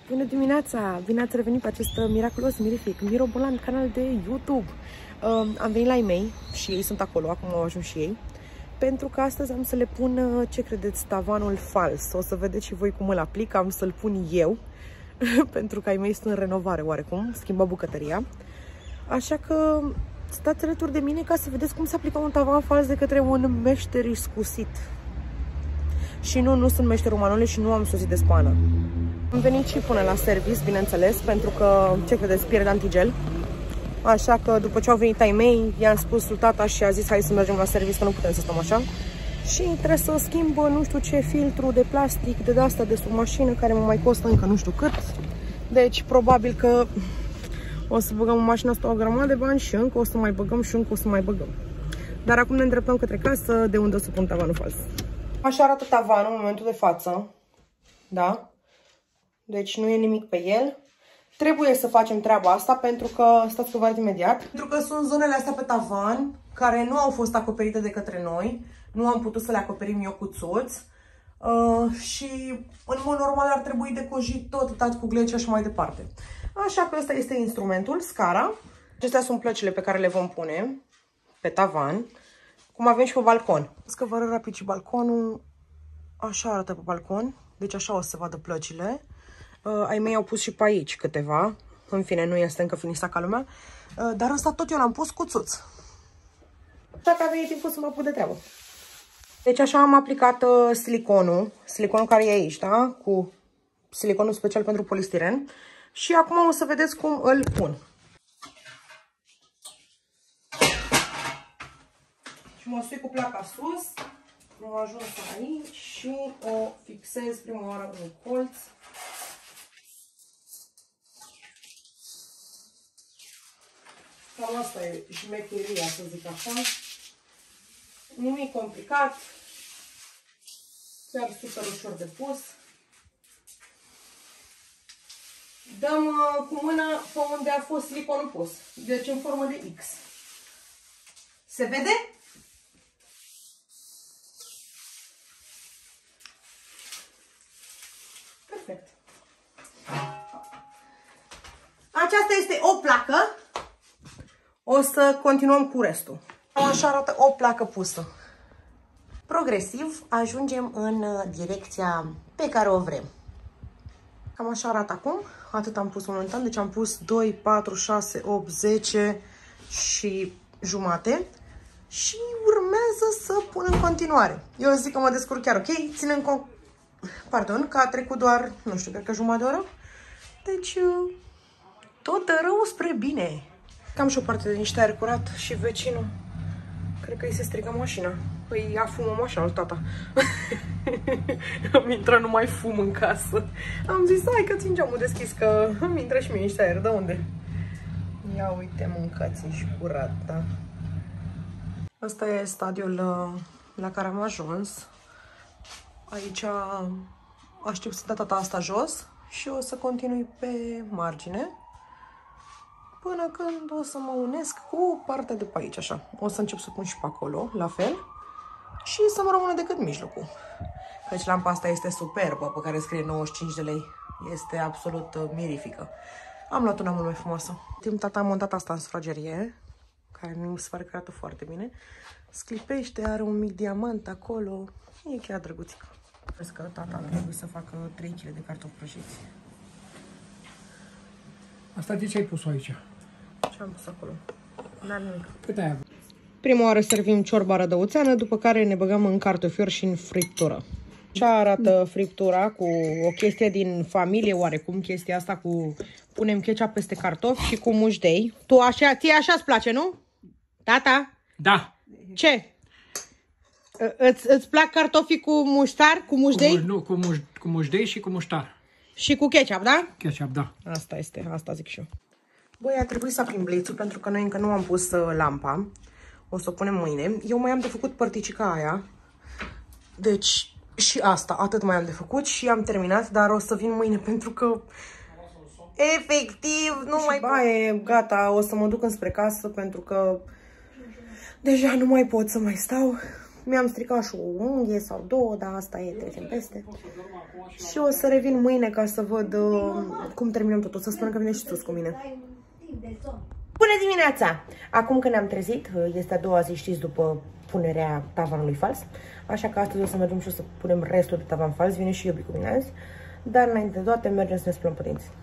Bună dimineața! Bine ați revenit pe acest miraculos mirific mirobolant canal de YouTube. Am venit la ei mei și ei sunt acolo, acum au ajuns și ei. Pentru că astăzi am să le pun, ce credeți, tavanul fals. O să vedeți și voi cum îl aplic, am să-l pun eu. Pentru că ai mei sunt în renovare oarecum, schimba bucătăria. Așa că stați alături de mine ca să vedeți cum se aplică un tavan fals de către un meșter iscusit. Și nu sunt meșterul Manole și nu am sosit de spană. Am venit și până la service, bineînțeles, pentru că, ce credeți, pierde antigel. Așa că după ce au venit ai mei, i-am spus lui tata și a zis hai să mergem la service, că nu putem să stăm așa. Și trebuie să schimb nu știu ce filtru de plastic, de asta de sub mașină, care mă mai costă încă nu știu cât. Deci probabil că o să băgăm în mașina asta o grămadă de bani și încă o să mai băgăm și încă o să mai băgăm. Dar acum ne îndreptăm către casă, de unde o să pun tavanul fals. Așa arată tavanul în momentul de față. Da? Deci nu e nimic pe el. Trebuie să facem treaba asta pentru că, stați că vă arăt imediat, pentru că sunt zonele astea pe tavan care nu au fost acoperite de către noi. Nu am putut să le acoperim eu cu țuț. Și în mod normal ar trebui decojit tot, dat cu glece și mai departe. Așa că ăsta este instrumentul, scara. Acestea sunt plăcile pe care le vom pune pe tavan. Cum avem și pe balcon. Să vă arăt rapid și balconul. Așa arată pe balcon. Deci așa o să se vadă plăcile. Ai mei au pus și pe aici câteva. În fine, nu este încă finisat ca lumea. Dar ăsta tot eu l-am pus cu țuț. Așa că a venit timpul să mă apuc de treabă. Deci așa am aplicat siliconul. Siliconul care e aici, da? Cu siliconul special pentru polistiren. Și acum o să vedeți cum îl pun. Și mă sui cu placa sus. Am ajuns aici și o fixez prima oară în colț. Cam asta e șmecheria, să zic așa. Nimic complicat. Chiar super ușor de pus. Dăm cu mâna pe unde a fost siliconul pus. Deci în formă de X. Se vede? Perfect. Aceasta este o placă. O să continuăm cu restul. Așa arată o placă pusă. Progresiv ajungem în direcția pe care o vrem. Cam așa arată acum. Atât am pus momentan. Deci am pus 2, 4, 6, 8, 10 și jumate. Și urmează să pun în continuare. Eu zic că mă descurc chiar ok. Ținând cont, pardon, că a trecut doar, nu știu, cred că jumătate de oră. Deci, tot rău spre bine. Cam și o parte de niște aer curat și vecinul, cred că îi se strică mașina. Păi ia fumă mașina lui tata. Îmi intră numai fum în casă. Am zis, hai că țin geamul deschis, că îmi intră și mie niște aer. De unde? Ia uite, mâncați-și curat, da? Asta e stadiul la care am ajuns. Aici aștept să dea tata asta jos și o să continui pe margine. Până când o să mă unesc cu partea de pe aici, așa. O să încep să pun și pe acolo, la fel. Și să mă rămână decât mijlocul. Deci lampa asta este superbă, pe care scrie 95 de lei. Este absolut mirifică. Am luat una mult mai frumoasă. Timp tata a montat asta în sufragerie, care mi se pare că arată foarte bine. Sclipește, are un mic diamant acolo. E chiar drăguțică. Vezi că tata trebuie să facă 3 kg de cartofi prăjiți. Asta de ce ai pus-o aici? Ce am pus acolo? N-am nimic. Cât ai avut? Prima oară servim ciorba rădăuțeană, după care ne băgăm în cartofiori și în friptură. Așa arată friptura, cu o chestie din familie oarecum, chestia asta cu punem ketchup peste cartofi și cu mușdei. Tu așa, ție așa-ți place, nu? Tata? Da. Ce? Îți plac cartofii cu muștar, cu mușdei? Nu, cu mușdei și cu muștar. Și cu ketchup, da? Ketchup, da. Asta este, asta zic și eu. Băi, a trebuit să aprim blițul pentru că noi încă nu am pus lampa. O să o punem mâine. Eu mai am de făcut părticica aia. Deci și asta, atât mai am de făcut și am terminat, dar o să vin mâine pentru că efectiv nu mai pot. Gata, o să mă duc înspre casă pentru că deja nu mai pot să mai stau. Mi-am stricat și o unghie sau două, dar asta e, trecem peste. Și o să revin mâine ca să văd cum terminăm totul. Să spunem că vine și sus cu mine. Bună dimineața! Acum că ne-am trezit, este a doua zi, știți, după punerea tavanului fals. Așa că astăzi o să mergem și o să punem restul de tavan fals. Vine și Iubi cu mine azi. Dar înainte de toate mergem să ne spălăm pe dinți.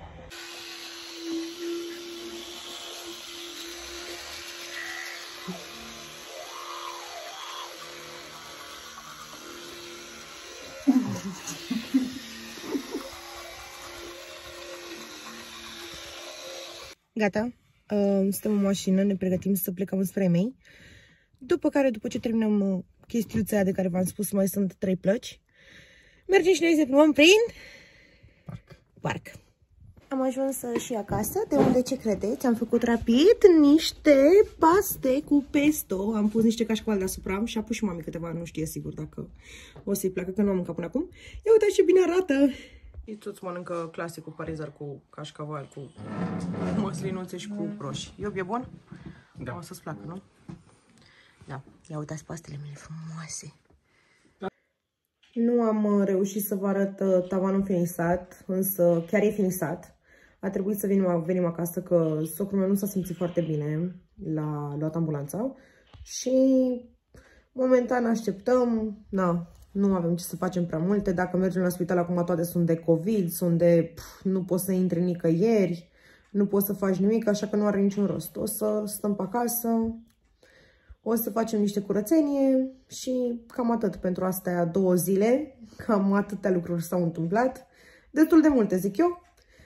Gata, suntem în mașină, ne pregătim să plecăm spre mei. După care, după ce terminăm chestiuța aia de care v-am spus, mai sunt 3 plăci. Mergem și noi să plimbăm prin parc. Am ajuns și acasă, de unde, ce credeți? Am făcut rapid niște paste cu pesto. Am pus niște cașcaval deasupra și a pus și mami câteva, nu știe sigur dacă o să-i placă, că nu am mâncat până acum. Ia uitați ce bine arată! Și toți mănâncă clasicul parizar cu cașcaval, cu măslinuțe și cu broși. Iubi, e bun? Da. O să-ți placă, nu? Da. Ia uitați pastele mele frumoase. Da. Nu am reușit să vă arăt tavanul finisat, însă chiar e finisat. A trebuit să venim acasă, că socrul meu nu s-a simțit foarte bine, l-a luat ambulanța. Și momentan așteptăm, nu avem ce să facem prea multe. Dacă mergem la spital, acum toate sunt de COVID, sunt de nu poți să intri nicăieri, nu poți să faci nimic, așa că nu are niciun rost. O să stăm pe acasă, o să facem niște curățenie și cam atât pentru astea 2 zile. Cam atâtea lucruri s-au întâmplat. Destul de multe, zic eu.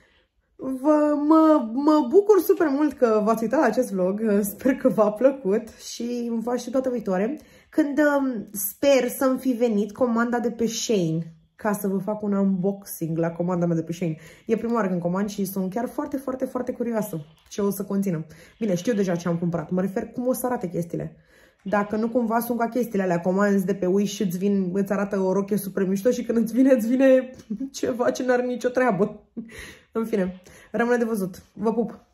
Mă bucur super mult că v-ați uitat la acest vlog, sper că v-a plăcut și îmi fac și toată viitoare, când sper să-mi fi venit comanda de pe Shein, ca să vă fac un unboxing la comanda mea de pe Shein. E prima oară când comand și sunt chiar foarte, foarte, foarte curioasă ce o să conțină. Bine, știu deja ce am cumpărat, mă refer cum o să arate chestiile. Dacă nu cumva sunt ca chestiile alea, comanzi de pe Wish și îți arată o rochie super mișto și când îți vine ceva ce n-are nicio treabă. În fine, rămâne de văzut. Vă pup!